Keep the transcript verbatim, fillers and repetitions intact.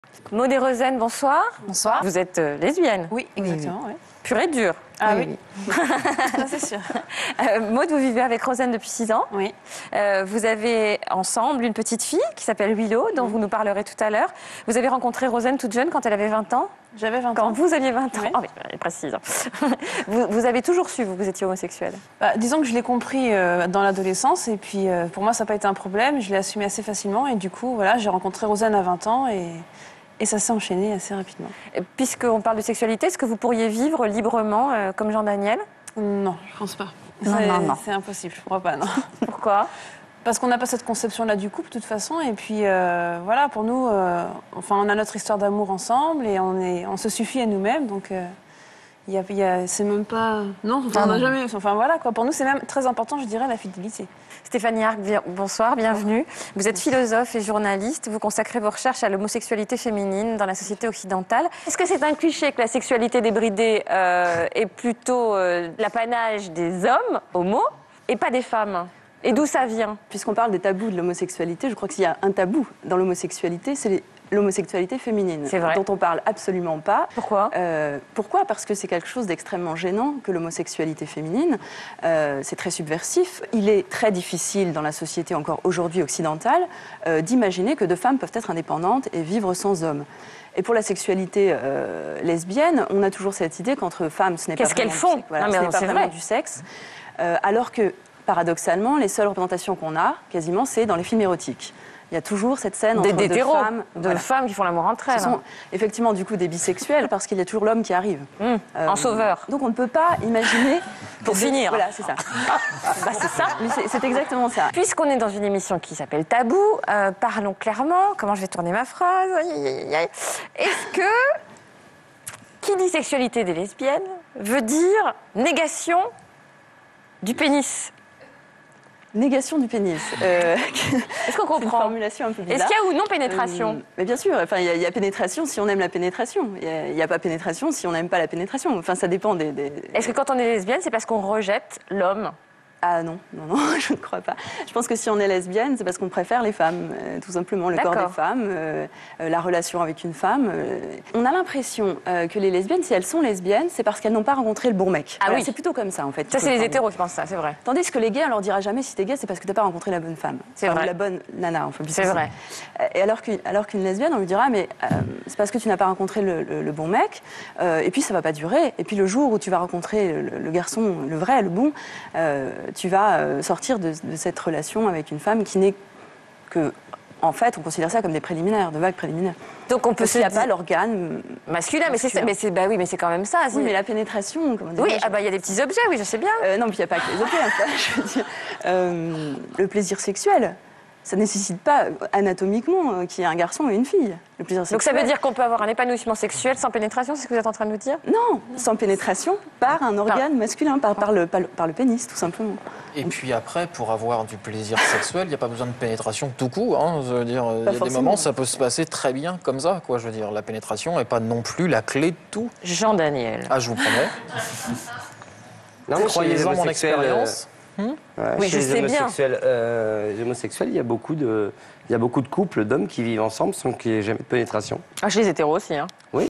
Maud et Rosen, bonsoir. Bonsoir. Vous êtes euh, lesbienne. Oui, exactement. Oui, oui. Pure et dure. Ah oui, oui. Ça c'est sûr. Euh, Maud, vous vivez avec Rosen depuis six ans. Oui. Euh, vous avez ensemble une petite fille qui s'appelle Willow, dont vous nous parlerez tout à l'heure. Vous avez rencontré Rosen toute jeune quand elle avait vingt ans. J'avais vingt Quand ans. vous aviez vingt ans. Oui. Oh, mais elle est précise. vous, vous avez toujours su, vous, que vous étiez homosexuel. Bah, disons que je l'ai compris euh, dans l'adolescence et puis euh, pour moi ça n'a pas été un problème. Je l'ai assumé assez facilement et du coup voilà, j'ai rencontré Rosen à vingt ans et, et ça s'est enchaîné assez rapidement. Puisqu'on parle de sexualité, est-ce que vous pourriez vivre librement euh, comme Jean-Daniel? Non, je pense pas. Non, C'est- non, non. C'est impossible, je crois pas, non. Pourquoi? Parce qu'on n'a pas cette conception-là du couple, de toute façon. Et puis, euh, voilà, pour nous, euh, enfin, on a notre histoire d'amour ensemble et on, est, on se suffit à nous-mêmes. Donc, euh, il y a, il y a- c'est même pas... Non, enfin, Ah on n'a non. jamais... Enfin, voilà, quoi. Pour nous, c'est même très important, je dirais, la fidélité. Stéphanie Arc, bien- bonsoir, bienvenue. Vous êtes philosophe et journaliste. Vous consacrez vos recherches à l'homosexualité féminine dans la société occidentale. Est-ce que c'est un cliché que la sexualité débridée euh, est plutôt euh, l'apanage des hommes, homo, et pas des femmes? Et d'où ça vient? Puisqu'on parle des tabous de l'homosexualité, je crois que s'il y a un tabou dans l'homosexualité, c'est les- l'homosexualité féminine, C'est vrai. dont on parle absolument pas. Pourquoi? Euh, Pourquoi? Parce que c'est quelque chose d'extrêmement gênant que l'homosexualité féminine. Euh, c'est très subversif. Il est très difficile dans la société encore aujourd'hui occidentale euh, d'imaginer que deux femmes peuvent être indépendantes et vivre sans hommes. Et pour la sexualité euh, lesbienne, on a toujours cette idée qu'entre femmes, ce n'est pas Qu'est-ce qu'elles vraiment font? du sexe. Voilà, Non, mais ce n'est pas c'est vraiment vrai. du sexe. Euh, alors que, paradoxalement, les seules représentations qu'on a, quasiment, c'est dans les films érotiques. Il y a toujours cette scène entre Des deux hétéros, femmes. de Voilà. femmes qui font l'amour entre Ce elles. sont effectivement du coup des bisexuels parce qu'il y a toujours l'homme qui arrive. Hum, Euh, en sauveur. Donc on ne peut pas imaginer... Pour que- finir. Voilà, c'est ça. Bah, c'est ça. Mais c'est- C'est exactement ça. Puisqu'on est dans une émission qui s'appelle Tabou, euh, parlons clairement. Comment je vais tourner ma phrase? Aïe, aïe, aïe, aïe. Est-ce que qui dit sexualité des lesbiennes veut dire négation du pénis? Négation du pénis. Euh, Est-ce qu'on c'est une comprend? formulation un peu bizarre. Est-ce qu'il y a ou non pénétration? Euh, mais bien sûr, enfin, il y, a- il y a pénétration si on aime la pénétration. Il n'y a, il y a pas pénétration si on n'aime pas la pénétration. Enfin, ça dépend des... des- Est-ce que quand on est lesbienne, c'est parce qu'on rejette l'homme? Ah non, non, non, je ne crois pas. Je pense que si on est lesbienne, c'est parce qu'on préfère les femmes, euh, tout simplement, le corps D'accord. des femmes, euh, euh, la relation avec une femme. euh. On a l'impression euh, que les lesbiennes, si elles sont lesbiennes, c'est parce qu'elles n'ont pas rencontré le bon mec. Ah Voilà, oui. C'est plutôt comme ça, en fait. Ça, qu'il faut c'est le les prendre. hétéros, je pense, ça, c'est vrai. Tandis que les gays, on leur dira jamais si t'es gay, c'est parce que t'as pas rencontré la bonne femme. C'est Enfin, vrai. ou la bonne nana, enfin. C'est vrai. Euh, Et alors qu'une alors qu'une lesbienne, on lui dira, mais euh, c'est parce que tu n'as pas rencontré le, le- le bon mec, euh, et puis ça va pas durer. Et puis le jour où tu vas rencontrer le, le garçon, le vrai, le bon, euh, tu vas euh, sortir de, de cette relation avec une femme qui n'est que, en fait, on considère ça comme des préliminaires, de vagues préliminaires. Donc on peut Parce se qu'il n'y a dire pas l'organe. masculin, mais c'est ça- masculin. mais c'est bah oui, mais c'est quand même ça. Oui, c'est- mais la pénétration, comment dire Oui, ah bah il y a des petits objets, oui, je sais bien. Euh, non, puis il n'y a pas que les objets. Enfin, je veux dire, euh, le plaisir sexuel, ça ne nécessite pas euh, anatomiquement euh, qu'il y ait un garçon et une fille. Le plaisir sexuel. Donc ça veut dire qu'on peut avoir un épanouissement sexuel sans pénétration, c'est ce que vous êtes en train de nous dire? Non, sans pénétration, par un organe masculin, par, par, le, par, le, par le pénis, tout simplement. Et puis après, pour avoir du plaisir sexuel, il n'y a pas besoin de pénétration tout court. Hein, je veux dire, il y a des forcément. moments, ça peut se passer très bien comme ça. Quoi, je veux dire, la pénétration n'est pas non plus la clé de tout. Jean-Daniel. Ah, je vous promets. Non, mais chez les Croyez-en mon homosexuels, expérience. euh, ouais, Oui, chez je les sais bien. homosexuels, euh, les homosexuels, il y a beaucoup de, il y a beaucoup de couples d'hommes qui vivent ensemble sans qu'il y ait jamais de pénétration. Ah, chez les hétéros aussi, hein. Oui.